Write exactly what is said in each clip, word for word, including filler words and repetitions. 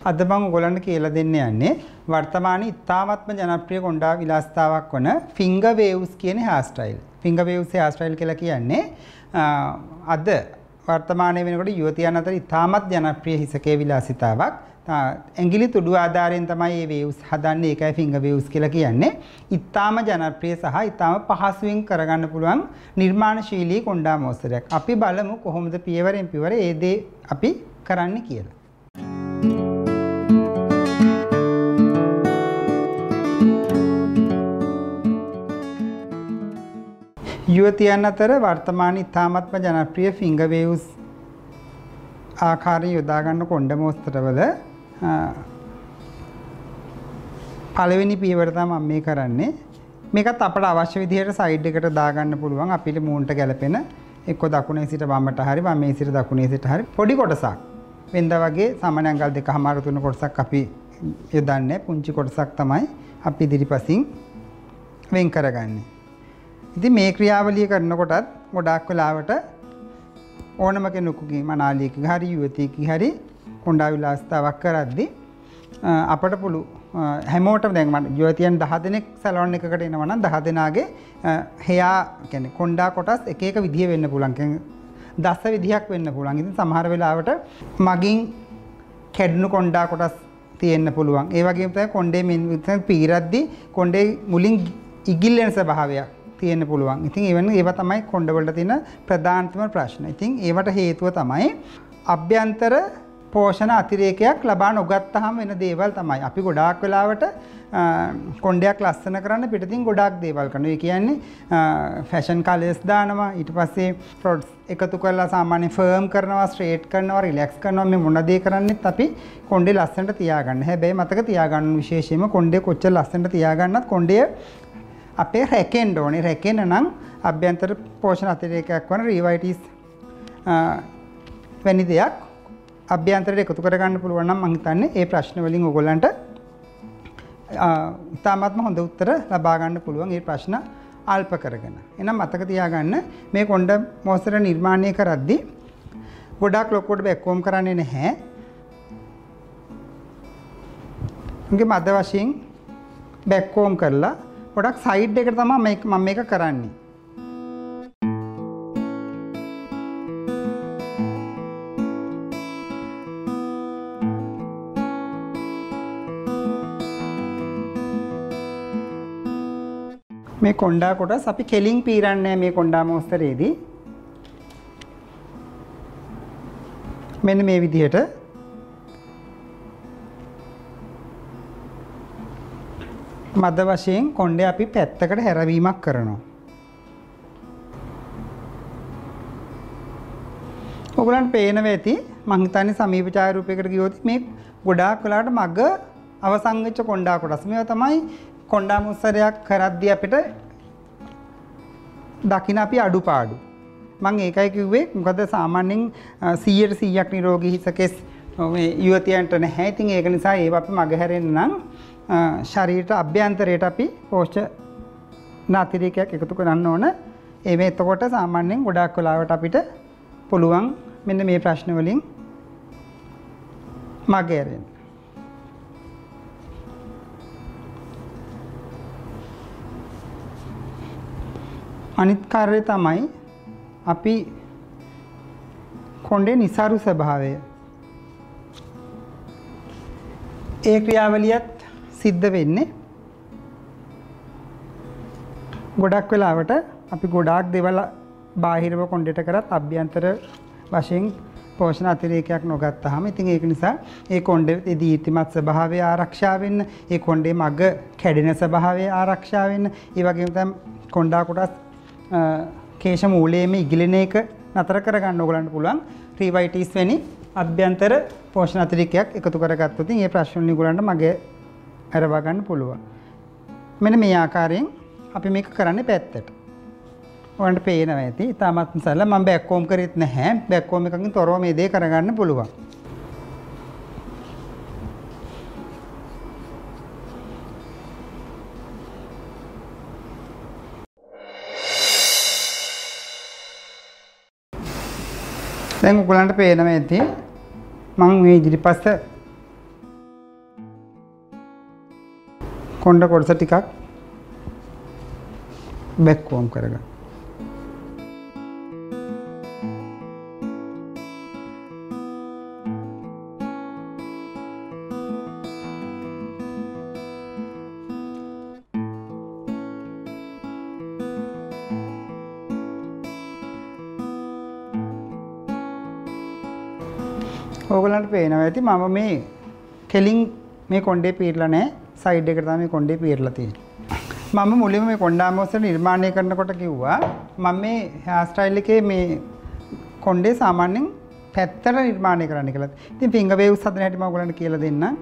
අද මම ඔයගොල්ලන්ට කියලා දෙන්න යන්නේ වර්තමානයේ ඉතාමත්ම ජනප්‍රිය කොණ්ඩා විලාසිතාවක් වන ෆින්ගර් වේව්ස් කියන hairstyle. Finger waves hairstyle කියලා කියන්නේ අද වර්තමානයේ වෙනකොට යුවතියන් අතර ඉතාමත් ජනප්‍රිය හිසකේ විලාසිතාවක්. ඇඟිලි තුඩු ආධාරයෙන් තමයි මේ වේව්ස් හදන්නේ. ඒකයි ෆින්ගර් වේව්ස් කියලා කියන්නේ. ඉතාම ජනප්‍රිය සහ ඉතාම පහසුවෙන් කරගන්න පුළුවන් නිර්මාණශීලී කොණ්ඩා මෝස්තරයක්. අපි බලමු කොහොමද පියවරෙන් පියවර ඒ දේ අපි කරන්නේ කියලා. යුවතියන් අතර වර්තමානයේ ඉතාමත්ම ජනප්‍රිය ෆින්ගර් වේව්ස් ආකාරයෙන් යොදා ගන්න කොණ්ඩ මෝස්තරවල පළවෙනි පියවර තමයි මම මේ කරන්නේ. මේකත් අපට අවශ්‍ය විදිහට සයිඩ් එකට දාගන්න පුළුවන්. අපිට මූණට ගැලපෙන එක්ක දකුණේ සිට වමට හරි වමේ සිට දකුණේ සිට හරි පොඩි කොටසක්. වෙනදා වගේ සාමාන්‍ය අඟල් දෙකමාර තුන කොටසක් අපි යොදන්නේ. පුංචි කොටසක් තමයි අපි ඉදිරිපසින් වෙන් කරගන්නේ. ඉතින් මේ ක්‍රියාවලිය කරනකොටත් ගොඩාක් වෙලාවට ඕනම කෙනෙකුගේ මනාලියකගේ හරි යුවතියකගේ හරි කොණ්ඩා විලාසිතාවක් කරද්දී අපට පුළු හැමෝටම දැන් මම යුවතියන් දහ දෙනෙක් සැලොන් එකකට එනවා නම් දහ දෙනාගේ හෙයා කියන්නේ කොණ්ඩා කොටස් එක එක විදිහ වෙන්න පුළුවන්. කියන්නේ දස විදිහක් වෙන්න පුළුවන්. ඉතින් සමහර වෙලාවට මගින් කැඩුණු කොණ්ඩා කොටස් තියෙන්න පුළුවන්. ඒ වගේම තමයි කොණ්ඩේ මෙන් පීරද්දී කොණ්ඩේ මුලින් ඉගිල්ලෙන ස්වභාවයක් තියෙන්න පුළුවන්. ඉතින් ඒ වෙන්නේ ඒවා තමයි කොණ්ඩ වලට තියෙන ප්‍රධානතම ප්‍රශ්න. ඉතින් ඒවට හේතුව තමයි අභ්‍යන්තර පෝෂණ අතිරේකයක් ලබා නොගත්තාම වෙන දේවල් තමයි. අපි ගොඩාක් වෙලාවට කොණ්ඩයක් ලස්සන කරන්න පිටින් ගොඩාක් දේවල් කරනවා. ඒ කියන්නේ ෆැෂන් කලර්ස් දානවා, ඊට පස්සේ ප්‍රොඩක්ට්ස් එකතු කරලා සාමාන්‍ය ෆර්ම් කරනවා, ස්ට්‍රේට් කරනවා, රිලැක්ස් කරනවා. මේ මොන දේ කරන්නේත් අපි කොණ්ඩේ ලස්සනට තියාගන්න. හැබැයි මතක තියාගන්න විශේෂයෙන්ම කොණ්ඩේ කොච්චර ලස්සනට තියාගන්නත් කොණ්ඩේ අපේ රැකෙන්න ඕනේ. රැකෙන්න නම් අභ්‍යන්තර පෝෂණ අතිරේකයක් වන රීවයිටිස් වැනි දෙයක් අභ්‍යන්තරයට එකතු කරගන්න පුළුවන් නම් මම හිතන්නේ ඒ ප්‍රශ්න වලින් ඔයගොල්ලන්ට ඉතාමත්ම හොඳ උත්තර ලබා ගන්න පුළුවන් ඒ ප්‍රශ්න අල්ප කරගෙන. එහෙනම් මතක තියාගන්න මේ කොණ්ඩ මෝස්තර නිර්මාණය කරද්දී ගොඩාක් ලොකුවට බැක්කොම් කරන්නේ නැහැ. උන්ගේ මැද වශයෙන් බැක්කොම් කරලා ගොඩක් සයිඩ් එකට තමයි මේක මම මේක කරන්නේ. මේ කොණ්ඩා කොටස් අපි කෙලින් පීරන්නේ මේ කොණ්ඩා මෝස්තරේදී. මෙන්න මේ විදිහට මද වශයෙන් කොණ්ඩේ අපි පැත්තකට හැරවීමක් කරනවා. ඔයගලන්ට පේනවා ඇති මං හිතන්නේ සමීප ඡායාරූපයකට ගියොත් මේ ගොඩාක් වෙලාවට මග අවසන් වෙච්ච කොණ්ඩා කොටස්. මේවා තමයි කොණ්ඩා මොස්තරයක් කරද්දී අපිට දකින්න අපි අඩුපාඩු. මම ඒකයි කිව්වේ මොකද සාමාන්‍යයෙන් සීයට සීයක් නිරෝගී හිසකෙස් මේ යුවතියන්ට නැහැ. ඉතින් ඒක නිසා ඒව අපි මග හැරෙන්න නම් ශරීරයට අභ්‍යන්තරයට අපි පෝෂණ අතිරේකයක් එකතු කරන්න ඕන. ඒ මේ එතකොට සාමාන්‍යයෙන් ගොඩාක් වෙලාවට අපිට පුළුවන් මෙන්න මේ ප්‍රශ්න වලින් මග හැරෙන්න. අනිත් කාර්යය තමයි අපි කොණ්ඩේ නිසරු ස්වභාවය. ඒ ක්‍රියාවලියත් සිද්ධ වෙන්නේ ගොඩක් වෙලාවට අපි ගොඩාක් දේවල් බාහිරව කොණ්ඩේට කරත් අභ්‍යන්තර වශයෙන් පෝෂණ අතිරේකයක් නොගත්තාම ඉතින් ඒක නිසා ඒ කොණ්ඩේ දීප්තිමත් ස්වභාවය ආරක්ෂා වෙන්න, ඒ කොණ්ඩේ මග කැඩෙන ස්වභාවය ආරක්ෂා වෙන්න, ඒ වගේම තමයි කොණ්ඩා කොටස් කේශ මූලයේම ඉගිලෙන එක නතර කරගන්න ඕගලන්ට පුළුවන් රීවයිටිස් වැනි අභ්‍යන්තර පෝෂණ අතිරේකයක් එකතු කරගත්තොත් මේ ප්‍රශ්න වලින් ඕගලන්ට මගේ අරවා ගන්න පුළුවන්. මෙන්න මේ ආකාරයෙන් අපි මේක කරන්නේ පැත්තට. ඔයන්ට පේනවා ඇති. තාමත් සැල මම බෑක්කොම් කරෙත් නැහැ. බෑක්කොම් එකකින් තොරව මේ දේ කරගන්න පුළුවන්. දැන් ඔයගලන්ට පේනවා ඇති මම මේ ඉදිරිපස්ස කොණ්ඩ කොටස ටිකක් බැක්වම් කරගන්න. ඕගලන්ට පේනවා ඇති මම මේ කෙලින් මේ කොණ්ඩේ පීරලා නැහැ සයිඩ් එකට තමයි කොණ්ඩේ පීරලා තියෙන්නේ මම මුලින්ම මේ කොණ්ඩාම ඔස්සේ නිර්මාණය කරනකොට කිව්වා මම මේ හෙයාර් ස්ටයිල් එකේ මේ කොණ්ඩේ සාමාන්‍යයෙන් පැත්තට නිර්මාණය කරන්න කියලා. ඉතින් ෆින්ගර් වේව්ස් හදන හැටි මම ඔයගලන්ට කියලා දෙන්නම්.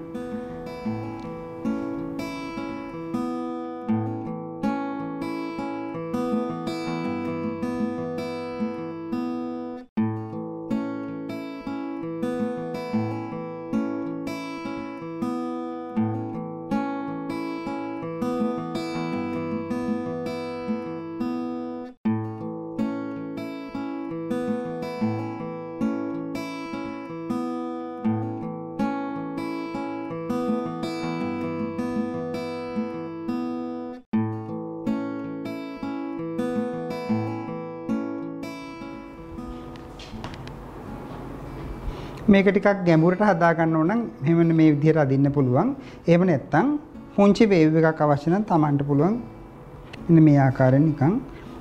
මේක ටිකක් ගැඹුරට හදා ගන්න ඕන නම් මෙහෙම මේ විදිහට අදින්න පුළුවන්. එහෙම නැත්නම් පුංචි වේව් එකක් අවශ්‍ය නම් Tamanට පුළුවන් මෙන්න මේ ආකාරයෙන් නිකන්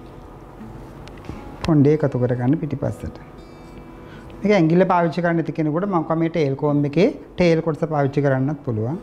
කොණ්ඩේ එකතු කර ගන්න පිටිපස්සට. මේක ඇඟිල්ල පාවිච්චි කරන්න නැති කෙනෙකුට මම කම මේ ටේල් කොම්බ් එකේ ටේල් කොටස පාවිච්චි කරන්නත් පුළුවන්.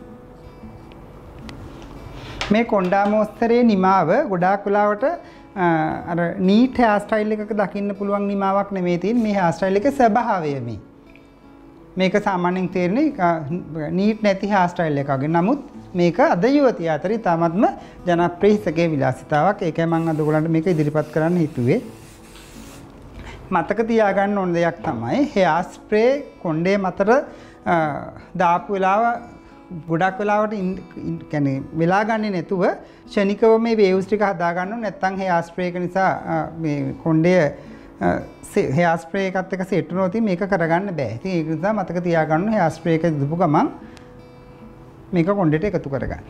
මේ කොණ්ඩා මොස්තරේ නිමාව ගොඩාක් වෙලාවට අර නීට් හෙයාර් ස්ටයිල් එකක දකින්න පුළුවන් නිමාවක් නෙමෙයි තියෙන්නේ. මේ හෙයාර් ස්ටයිල් එකේ ස්වභාවය මේ. මේක සාමාන්‍යයෙන් තේරෙන්නේ නීට් නැති හෙයාර් ස්ටයිල් එකක් වගේ. නමුත් මේක අද යුවතිය අතර ඉතාමත්ම ජනප්‍රිය හිසකේ විලාසිතාවක්. ඒකයි මම අද ඔයගලන්ට මේක ඉදිරිපත් කරන්න හිතුවේ. මතක තියාගන්න ඕන දෙයක් තමයි හෙයාර් ස්ප්‍රේ කොණ්ඩේ මතට දාපු වෙලාව ගොඩක් වෙලාවට කියන්නේ වෙලා ගන්නේ නැතුව ක්ෂණිකව මේ වේව්ස් ටික හදා ගන්න ඕන. නැත්නම් හෙයාර් ස්ප්‍රේ එක නිසා මේ කොණ්ඩේ හෙයාර් ස්ප්‍රේ එකත් එක්ක සෙට් වුණොත් මේක කරගන්න බෑ. ඉතින් ඒක නිසා මතක තියාගන්න හෙයාර් ස්ප්‍රේ එක දීපු ගමන් මේක කොණ්ඩේට එකතු කරගන්න.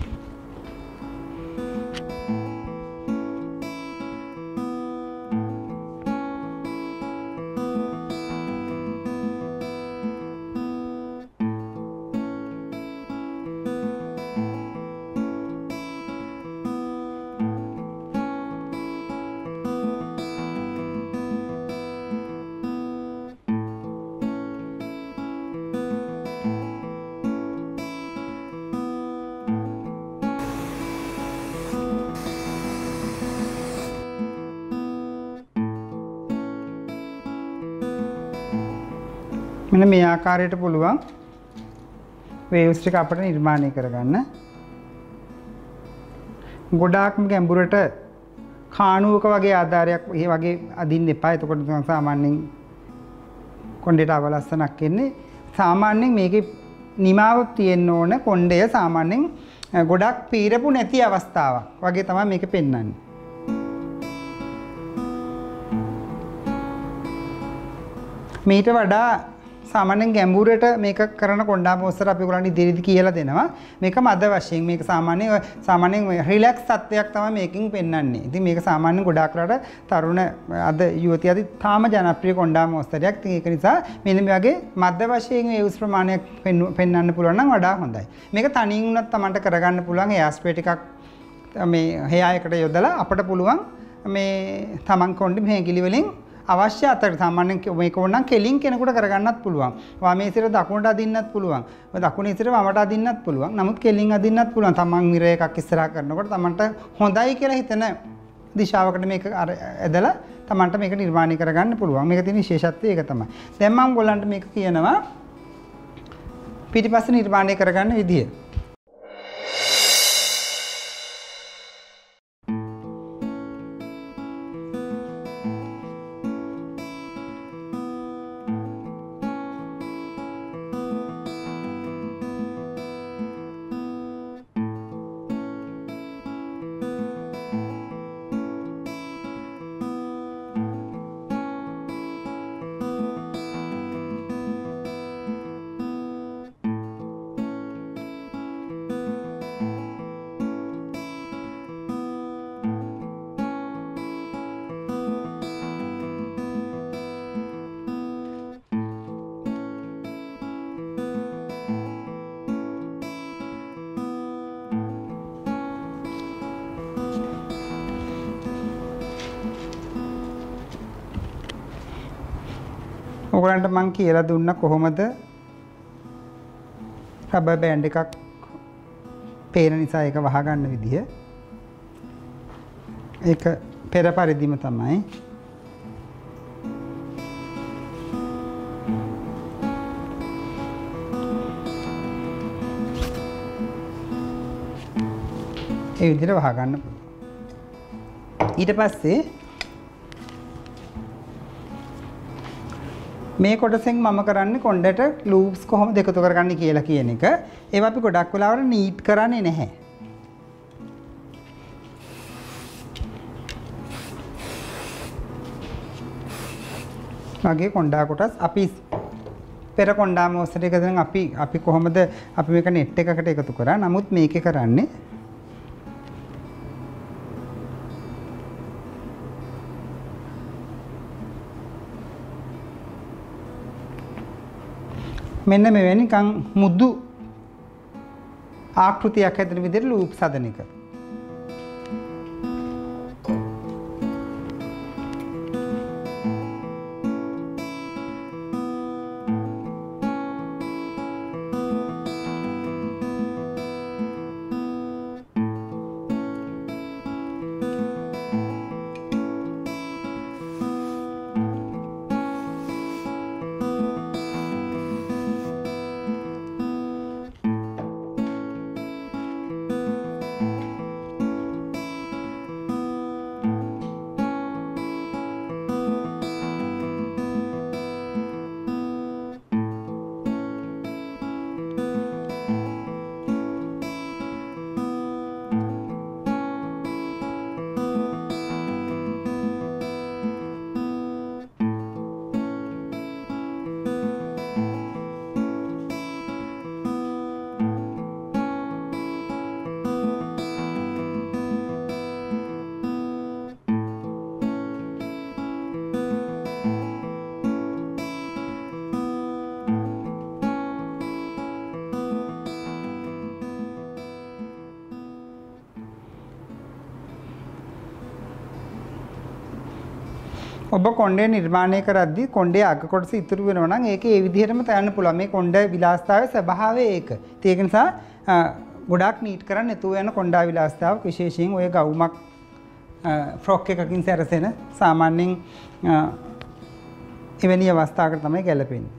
මෙන්න මේ ආකාරයට පුළුවන් වේව්ස් ටික අපිට නිර්මාණය කරගන්න. ගොඩාක්ම ගැඹුරට කාණුවක වගේ ආධාරයක් ඒ වගේ අදින්න එපා. එතකොට සාමාන්‍යයෙන් කොණ්ඩේට අවලස්සනක් එන්නේ. සාමාන්‍යයෙන් මේකේ නිමාවක් තියෙන්න ඕන. කොණ්ඩය සාමාන්‍යයෙන් ගොඩක් පීරපු නැති අවස්ථාවක් වගේ තමයි මේක පෙන්වන්නේ. මේට වඩා සාමාන්‍යයෙන් ගැඹුරට මේක කරන කොණ්ඩා මොස්තර අපි ඔයගොල්ලන්ට ඉදිරියේදී කියලා දෙනවා. මේක මද වශයෙන් මේක සාමාන්‍ය සාමාන්‍යයෙන් රිලැක්ස් තත්ත්වයක් තමයි මේකෙන් පෙන්වන්නේ. ඉතින් මේක සාමාන්‍යයෙන් ගොඩාක් රට තරුණ අද යුවතිය අද තාම ජනප්‍රිය කොණ්ඩා මොස්තරයක්. ඉතින් ඒක නිසා මෙන්න මේ වගේ මද වශයෙන් වේව්ස් ප්‍රමාණයක් පෙන්වන්න පුළුවන් නම් වඩා හොඳයි. මේක තනියෙන් උනත් Tamanට කරගන්න පුළුවන් හෙයාර් ස්ප්‍රේ ටිකක් මේ හෙයාර් එකට යොදලා අපිට පුළුවන් මේ Taman කොණ්ඩේ මේ ගිලි වලින් අවශ්‍ය අතර සාමාන්‍යයෙන් මේක ඕනනම් කෙලින් කෙනෙකුට කරගන්නත් පුළුවන්. වමේ සිට දකුණට අදින්නත් පුළුවන්. දකුණේ සිට වමට අදින්නත් පුළුවන්. නමුත් කෙලින් අදින්නත් පුළුවන්. තමන් මිර එකක් ඉස්සරහා කරනකොට තමන්ට හොඳයි කියලා හිතන දිශාවකට මේක ඇදලා තමන්ට මේක නිර්මාණය කරගන්න පුළුවන්. මේක තියෙන විශේෂත්වය ඒක තමයි. දැන් මම ඔයගොල්ලන්ට මේක කියනවා පිටිපස්ස නිර්මාණය කරගන්න විදිය. ඔයගලන්ට මම කියලා දුන්නා කොහොමද රබර් බෑන්ඩ් එකක් පේන නිසා ඒක වහගන්න විදිය. ඒක පෙර පරිදිම තමයි. ඒ විදිහට වහගන්න පුළුවන්. ඊට පස්සේ මේ කොටසෙන් මම කරන්නේ කොණ්ඩේට ලූප්ස් කොහොමද එකතු කරගන්නේ කියලා කියන එක. ඒවා අපි ගොඩක් වෙලාවට නීට් කරන්නේ නැහැ. මගේ කොණ්ඩා කොටස් අපි පෙර කොණ්ඩා මෝස්තර එක දැන් අපි අපි කොහොමද අපි මේක net එකකට එකතු කරා. නමුත් මේකේ කරන්නේ මෙන්න මෙවැනි නිකන් මුදු ආකෘතියක් හැදෙන විදිහට ලූප්ස් හදන එක. ඔබ කොණ්ඩේ නිර්මාණය කරද්දී කොණ්ඩේ අග කොටස ඉතුරු වෙනවා නම් ඒක ඒ විදිහටම තයන්න පුළුවන්. මේ කොණ්ඩේ විලාසිතාවයේ ස්වභාවය ඒක. ඒක නිසා ගොඩාක් නීට් කරන්න නැතුව යන කොණ්ඩා විලාසිතාව විශේෂයෙන් ඔය ගවුමක් ෆ්‍රොක් එකකින් සැරසෙන සාමාන්‍යයෙන් එවැනි අවස්ථාවකට තමයි ගැලපෙන්නේ.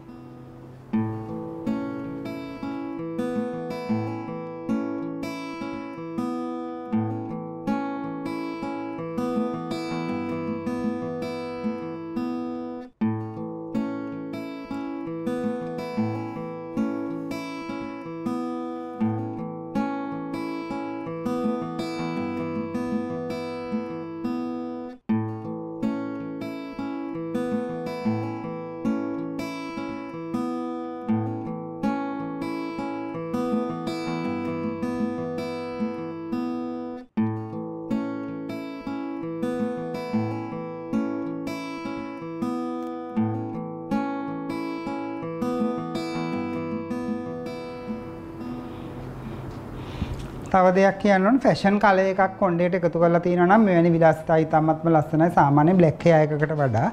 තව දෙයක් කියන්න ඕන ෆැෂන් කලර් එකක් කොණ්ඩේට එකතු කරලා තියෙනවා නම් මෙවැනි විලාසිතා ඉතාමත්ම ලස්සනයි සාමාන්‍ය බ්ලැක් හෙයා එකකට වඩා.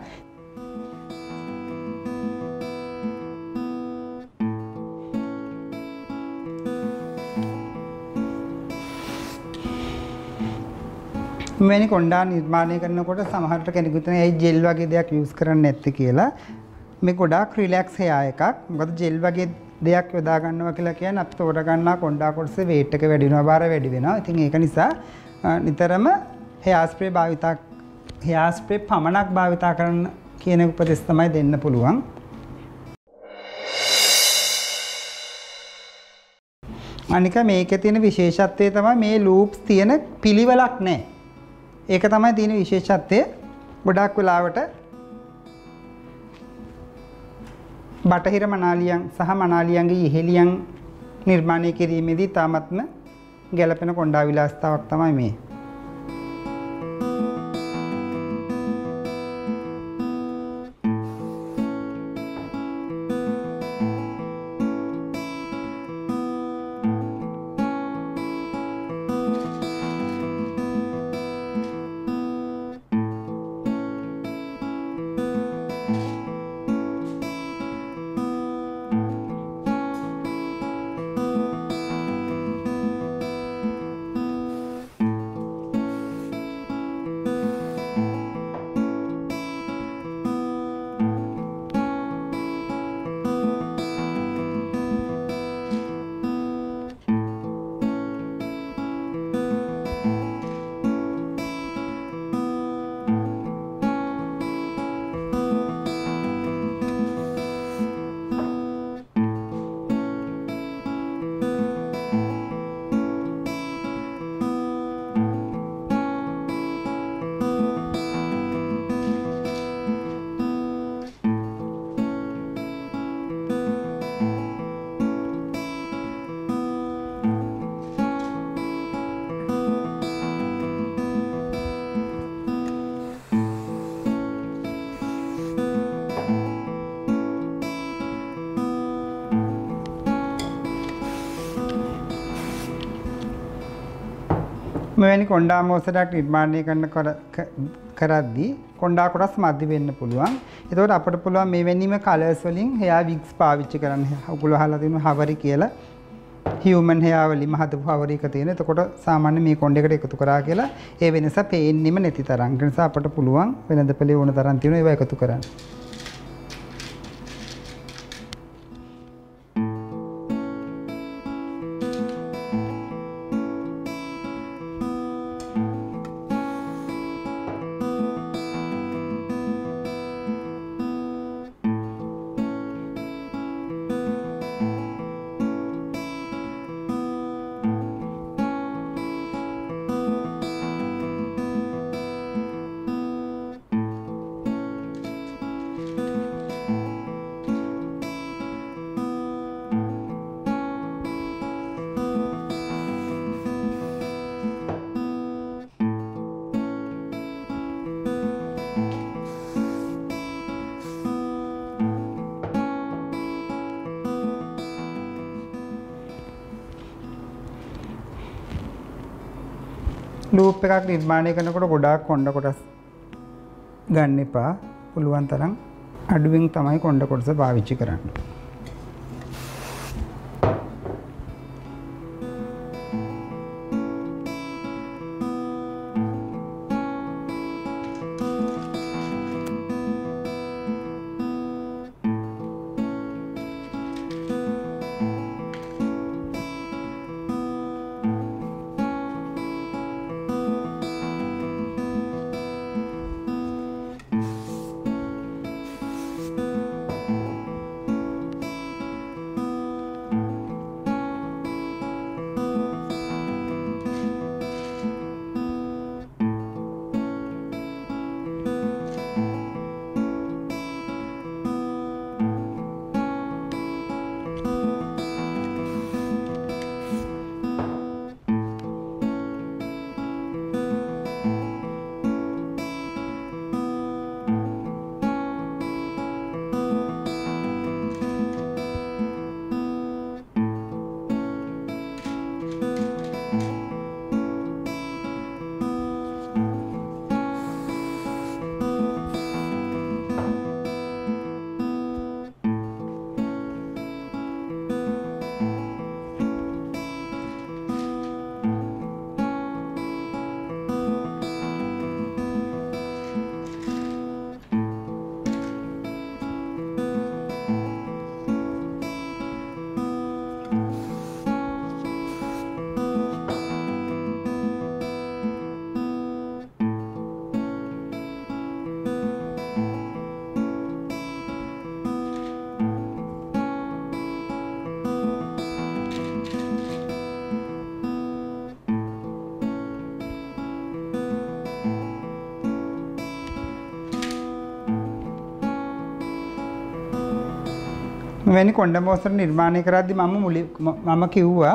මෙවැනි කොණ්ඩා නිර්මාණය කරනකොට සමහරට කෙනෙකු හිතන ඒ ජෙල් වගේ දෙයක් යූස් කරන්නේ නැත්තේ කියලා. මේ ගොඩාක් රිලැක්ස් හෙයා එකක්. මොකද ජෙල් වගේ දෙයක් යොදා ගන්නවා කියලා කියන්නේ අපිට තෝර ගන්නා කොණ්ඩා කොටසේ weight එක වැඩි වෙනවා, බාර වැඩි වෙනවා. ඉතින් ඒක නිසා නිතරම හෙයා ස්ප්‍රේ භාවිතා හෙයා ස්ප්‍රේ පමණක් භාවිතා කරන්න කියන උපදෙස් තමයි දෙන්න පුළුවන්. අනික මේකේ තියෙන විශේෂත්වය තමයි මේ ලූප්ස් තියෙන පිළිවෙලක් නැහැ. ඒක තමයි තියෙන විශේෂත්වය. ගොඩාක් වෙලාවට බටහිර මනාලියන් සහ මනාලියන්ගේ ඉහෙලියන් නිර්මාණය කිරීමේදී තාමත්ම ගැළපෙන කොණ්ඩා විලාසිතාවක් තමයි මේ. මෙවැනි කොණ්ඩා මෝස්තරයක් නිර්මාණය කරන කරද්දී කොණ්ඩා කොටස් මැදි වෙන්න පුළුවන්. ඒතකොට අපිට පුළුවන් මෙවැනිම කලර්ස් වලින් hair wigs පාවිච්චි කරන්න. ඔයගොල්ලෝ අහලා තියෙනවා හවරි කියලා. human hair වලින්ම හදපු හවරි එක තියෙන. එතකොට සාමාන්‍ය මේ කොණ්ඩේකට එකතු කරා කියලා ඒ වෙනස පේන්නෙම නැති තරම්. ඒ නිසා අපිට පුළුවන් වෙනද පෙළේ ඕන තරම් තියෙන ඒවා එකතු කරන්න. ලූප් එකක් නිර්මාණය කරනකොට ගොඩාක් කොණ්ඩ කොටස් ගන්න එපා. පුළුවන් තරම් අඩුවෙන් තමයි කොණ්ඩ කොටස පාවිච්චි කරන්න. මෙවැනි කොණ්ඩ මෝස්තර නිර්මාණය කරද්දී මම මුලින් මම කිව්වා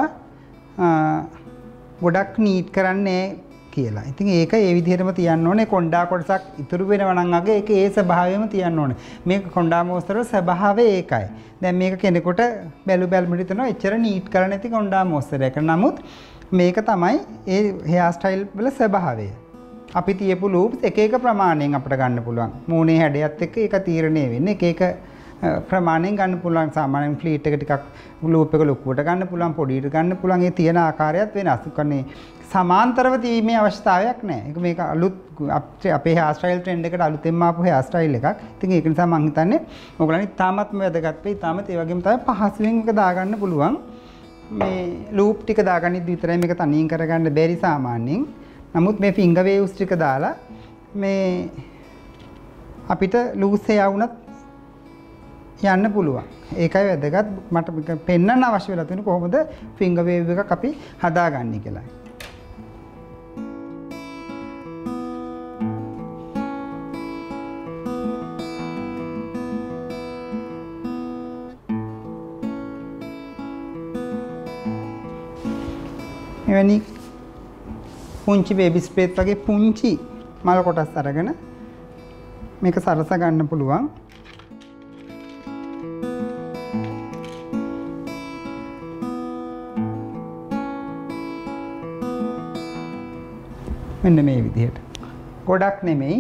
ගොඩක් නීට් කරන්නේ කියලා. ඉතින් ඒක ඒ විදිහටම තියන්න ඕනේ. කොණ්ඩා කොටසක් ඉතුරු වෙනවා නම් අගේ ඒක ඒ ස්වභාවයම තියන්න ඕනේ. මේක කොණ්ඩා මෝස්තර ස්වභාවය ඒකයි. දැන් මේක කෙනෙකුට බැලු බැලමුට හිතනවා එච්චර නීට් කරලා නැති කොණ්ඩා මෝස්තරයක්. නමුත් මේක තමයි ඒ හෙයාර් ස්ටයිල් වල ස්වභාවය. අපි තියපු ලූප්ස් එක එක ප්‍රමාණයෙන් අපිට ගන්න පුළුවන්. මූණේ හැඩයත් එක්ක ඒක තීරණය වෙන්නේ. එක එක ප්‍රමාණයෙන් ගන්න පුළුවන්. සාමාන්‍යයෙන් ෆ්ලීට් එක ටිකක් ලූප් එක ලොකුවට ගන්න පුළුවන්, පොඩියට ගන්න පුළුවන්. ඒ තියෙන ආකාරයත් වෙනස්. කන්නේ සමාන්තරව තීමේ අවශ්‍යතාවයක් නැහැ. ඒක මේක අලුත් අපේ හෙයාර් ස්ටයිල් ට්‍රෙන්ඩ් එකට අලුතෙන්ම ආපු හෙයාර් ස්ටයිල් එකක්. ඉතින් ඒක නිසා මම හිතන්නේ ඔයගොල්ලන්ට තාමත්ම වැදගත් වෙයි. තාමත් ඒ වගේම තමයි පහසුවෙන් එක දාගන්න පුළුවන්. මේ ලූප් ටික දාගන්නිත් විතරයි මේක තනියෙන් කරගන්න බැරි සාමාන්‍යයෙන්. නමුත් මේ ෆින්ගර් වේව්ස් ටික දාලා මේ අපිට ලූස් හෙයාර් වුණත් යන්න පුළුවන්. ඒකයි වැදගත්. මට පෙන්වන්න අවශ්‍ය වෙලා තියෙන කොහොමද ෆින්ගර් වේව් එකක් අපි හදාගන්නේ කියලා. එවැනි පුංචි බේබි ස්ප්‍රේත් වගේ පුංචි මල් කොටස් අරගෙන මේක සරස ගන්න පුළුවන්. මෙන්න මේ විදිහට. ගොඩක් නෙමෙයි.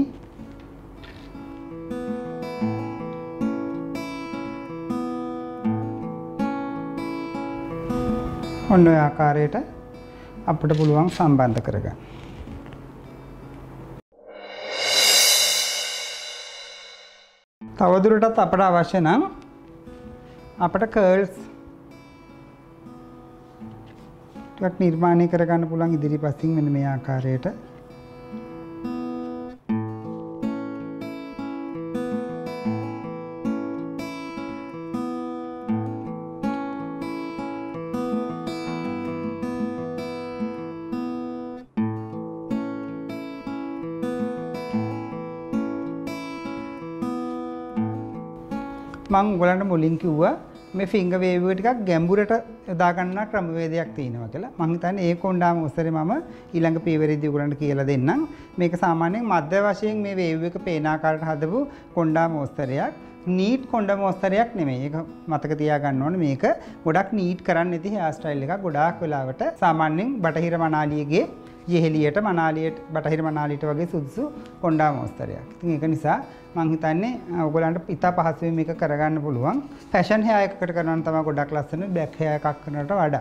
ඔන්න ඔය ආකාරයට අපිට පුළුවන් සම්බන්ධ කරගන්න. තවදුරටත් අපට අවශ්‍ය නම් අපට කර්ල්ස් ටිකක් නිර්මාණය කරගන්න පුළුවන් ඉදිරිපසින් මෙන්න මේ ආකාරයට. මම ඔයගලන්ට මුලින් කිව්වා මේ ෆින්ගර් වේව් එක ටිකක් ගැඹුරට යොදා ගන්න ක්‍රමවේදයක් තියෙනවා කියලා. මම හිතන්නේ ඒ කොණ්ඩාම ඔස්සේ මම ඊළඟ පියවරේදී ඔයගලන්ට කියලා දෙන්නම්. මේක සාමාන්‍යයෙන් මධ්‍ය වශයෙන් මේ වේව් එක පේන ආකාරයට හදපු කොණ්ඩාම ඔස්තරයක්. නීට් කොණ්ඩාම ඔස්තරයක් නෙමෙයි. ඒක මතක තියාගන්න ඕනේ. මේක ගොඩක් නීට් කරන්න නැති හෙයාර් ස්ටයිල් එකක්. ගොඩාක් වෙලාවට සාමාන්‍යයෙන් බටහිර මනාලියගේ යෙහෙලියට මනාලියට බටහිර මනාලියට වගේ සුදුසු කොණ්ඩාම ඔස්තරයක්. ඉතින් ඒක නිසා මම හිතන්නේ ඔයගොල්ලන්ට ඉතා පහසුවෙන් මේක කරගන්න පුළුවන්. ෆැෂන් හෙයාර් එකකට කරනවා නම් තමයි ගොඩක් ලස්සන බ්ලැක් හෙයාර් එකක් කරනවට වඩා.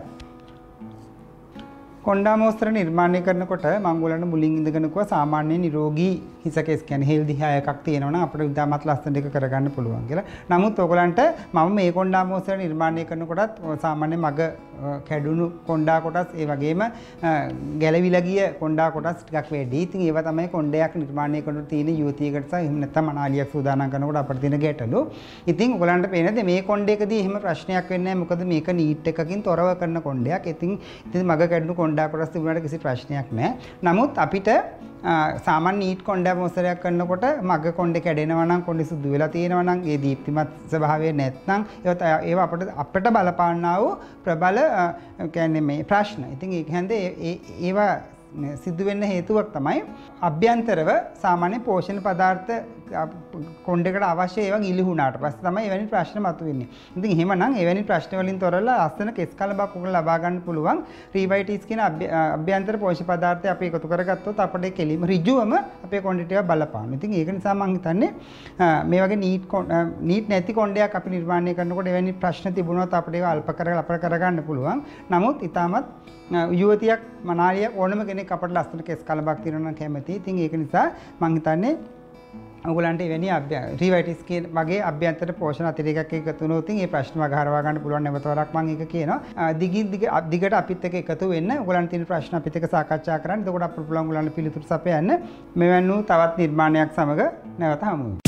කොණ්ඩාම ඔස්තර නිර්මාණය කරනකොට මම ඔයගොල්ලන්ට මුලින් ඉඳගෙන කිව්වා සාමාන්‍ය නිරෝගී හිස කෙස් කියන්නේ හෙල්දි හෙයාර් එකක් තියෙනවා නම් අපිට ඉතාමත් ලස්සන එක කරගන්න පුළුවන් කියලා. නමුත් ඔයගොල්ලන්ට මම මේ කොණ්ඩාම ඔස්තර නිර්මාණය කරනකොටත් සාමාන්‍ය මග කැඩුණු කොණ්ඩා කොටස් ඒ වගේම ගැලවිලා ගිය කොණ්ඩා කොටස් ටිකක් වැඩි. ඉතින් ඒවා තමයි කොණ්ඩයක් නිර්මාණය කරනකොට තියෙන යුවතියකට සහ එහෙම නැත්නම් මනාලියක් සූදානම් කරනකොට අපිට තියෙන ගැටලු. ඉතින් ඔයගොල්ලන්ට පේනද මේ කොණ්ඩයකදී එහෙම ප්‍රශ්නයක් වෙන්නේ නැහැ. මොකද මේක නීට් එකකින් තොරව කරන කොණ්ඩයක්. ඉතින් ඉතින් මග කැඩුණු කොණ්ඩා කොටස් තිබුණාට කිසි ප්‍රශ්නයක් නැහැ. නමුත් අපිට සාමාන්‍ය නීට් කොණ්ඩාම ඔස්තරයක් කරනකොට මග කොණ්ඩේ කැඩෙනවා නම් කොණ්ඩේ සුදු වෙලා තියෙනවා නම් ඒ දීප්තිමත් ස්වභාවය නැත්නම් ඒවා ඒවා අපිට අපිට බලපාන්නා වූ ප්‍රබල කියන්නේ මේ ප්‍රශ්න. ඉතින් ඒක හැන්දේ ඒවා සිද්ධ වෙන්න හේතුවක් තමයි අභ්‍යන්තරව සාමාන්‍ය පෝෂණ පදාර්ථ කොණ්ඩේකට අවශ්‍ය ඒවා ගිලිහුණාට පස්සේ තමයි එවැනි ප්‍රශ්න මතුවෙන්නේ. ඉතින් එහෙමනම් එවැනි ප්‍රශ්න වලින් තොරව ලස්සන කෙස් කලබක් උගල ලබා ගන්න පුළුවන් රීවයිටිස් කියන අභ්‍යන්තර පෝෂණ පදාර්ථය අපි එකතු කරගත්තොත් අපේ කෙලිම ඍජුවම අපේ කොණ්ඩේට ඒවා බලපාන. ඉතින් ඒක නිසා මම හිතන්නේ මේ වගේ නීට් නීට් නැති කොණ්ඩයක් අපි නිර්මාණය කරනකොට එවැනි ප්‍රශ්න තිබුණොත් අපිට ඒවා අල්ප කරලා අපර කරගන්න පුළුවන්. නමුත් ඊටමත් යුවතියක් මනාලියක් ඕනම කෙනෙක් අපට ලස්සන කෙස් කලබක් තියෙනවා නම් කැමතියි. ඉතින් ඒක නිසා මම හිතන්නේ ඔයගලන්ට එවැනි රීවයිටිස් කියන වගේ අභ්‍යන්තර පෝෂණ අතිරේකයක් එකතු වුණොත් ඉතින් මේ ප්‍රශ්න වග හරවා ගන්න පුළුවන් නැවතවරක් මම ඒක කියනවා. දිගින් දිග දිගට අපිත් එක්ක එකතු වෙන්න ඔයගලන්ට තියෙන ප්‍රශ්න අපිත් එක්ක සාකච්ඡා කරන්න. එතකොට අපිට පුළුවන් ඔයගලන්ට පිළිතුරු සපයන්න. මෙවැනි තවත් නිර්මාණයක් සමග නැවත හමු වෙමු.